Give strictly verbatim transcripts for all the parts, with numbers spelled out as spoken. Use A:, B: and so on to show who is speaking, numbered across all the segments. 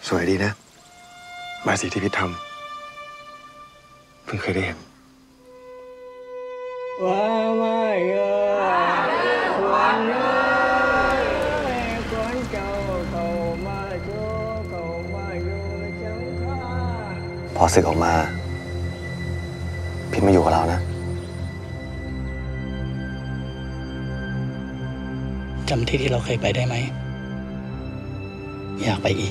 A: สวยดีนะบายสีที่พิษทำเพิ่งเคยได้เห็น
B: ว่าไม่เออวันนี้คนเจ้าเขามาโจเขามาอยู่จังค่า
A: พอศึกออกมาพิษมาอยู่กับเรานะ
C: จำที่ที่เราเคยไปได้ไหมอยากไปอีก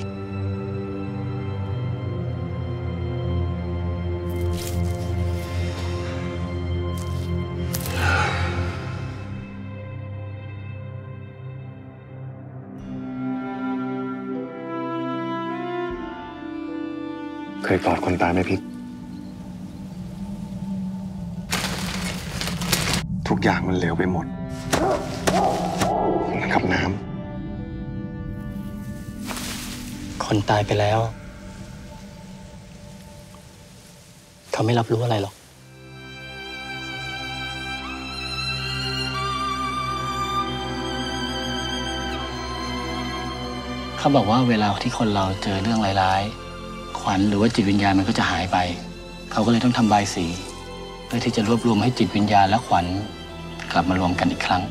A: เคยกอดคนตายไหมพิษทุกอย่างมันเหลวไปหมดเหมือนกับน้
C: ำคนตายไปแล้วเขาไม่รับรู้อะไรหรอกเขาบอกว่าเวลาที่คนเราเจอเรื่องร้ายๆขวัญหรือว่าจิตวิญญาณมันก็จะหายไปเขาก็เลยต้องทำบายสีเพื่อที่จะรวบรวมให้จิตวิญญาณและขวัญกลับมารวมกันอีกครั้ง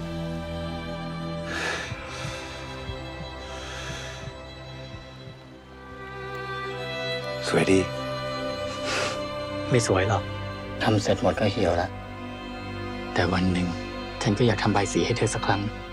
A: สวยดี
C: ไม่สวยหรอกทำเสร็จหมดก็เหี่ยวแล้วแต่วันหนึ่งฉันก็อยากทำบายสีให้เธอสักครั้ง